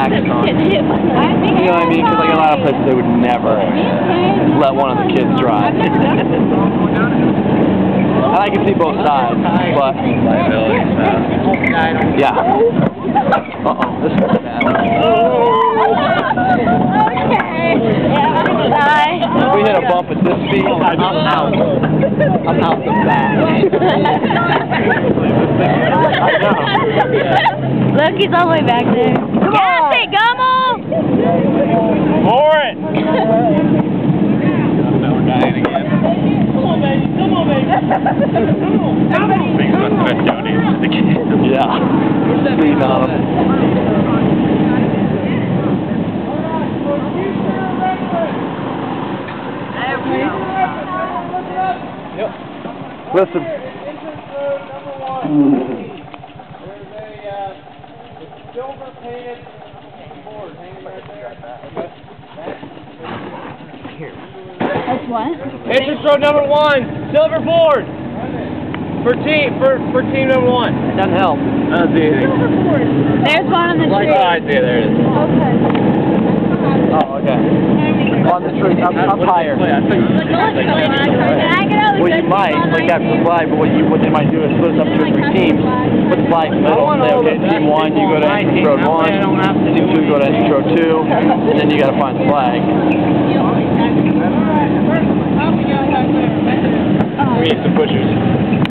axe on. You know what I mean? Because like a lot of places they would never let one of the kids drive. And I can see both sides, but yeah. Uh-oh, this is bad. If we hit a bump at this speed, I'm out. I'm out the back. I know. Look, he's all the way back there. Gas it, Gummo! For it! Now we're dying again. Come on, baby. Come on, baby. Come on. Big one's going to donate to the kids. Yeah. Speed on them. Yep. Listen. Silver painted board hanging right there. That's what? Entrance road number 1, silver board. For team number 1. It doesn't help. I don't see anything. There's one on the tree. Oh, I see it. There it is. Oh, okay. On the tree. I'm higher. Can I get over Well, you might, like after the flag, but what they might do is split us up 2 or 3 teams, put the flag in the middle, say, okay, team 1, you go to entrance road 1, team 2, go to entrance road 2, and then you gotta find the flag. We need some pushers.